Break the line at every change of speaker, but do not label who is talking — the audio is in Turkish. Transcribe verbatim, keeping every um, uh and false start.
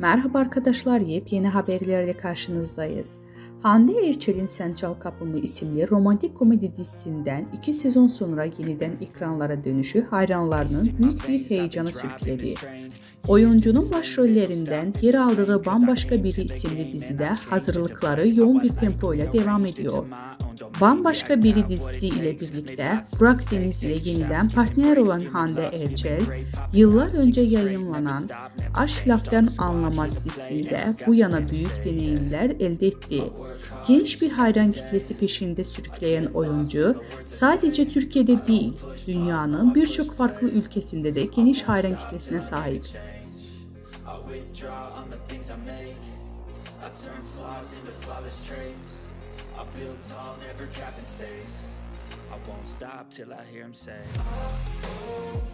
Merhaba arkadaşlar, yepyeni haberlerle karşınızdayız. Hande Erçel'in Sen Çal Kapımı isimli romantik komedi dizisinden iki sezon sonra yeniden ekranlara dönüşü hayranlarının büyük bir heyecana sürükledi. Oyuncunun başrollerinden yer aldığı Bambaşka Biri isimli dizide hazırlıkları yoğun bir tempo ile devam ediyor. Bambaşka Biri dizisi ile birlikte Burak Deniz ile yeniden partner olan Hande Erçel, yıllar önce yayınlanan Aşk Laftan Anlamaz dizisinde bu yana büyük deneyimler elde etti. Genç bir hayran kitlesi peşinde sürükleyen oyuncu, sadece Türkiye'de değil, dünyanın birçok farklı ülkesinde de geniş hayran kitlesine sahip. I build tall, never capped in space. I won't stop till I hear him say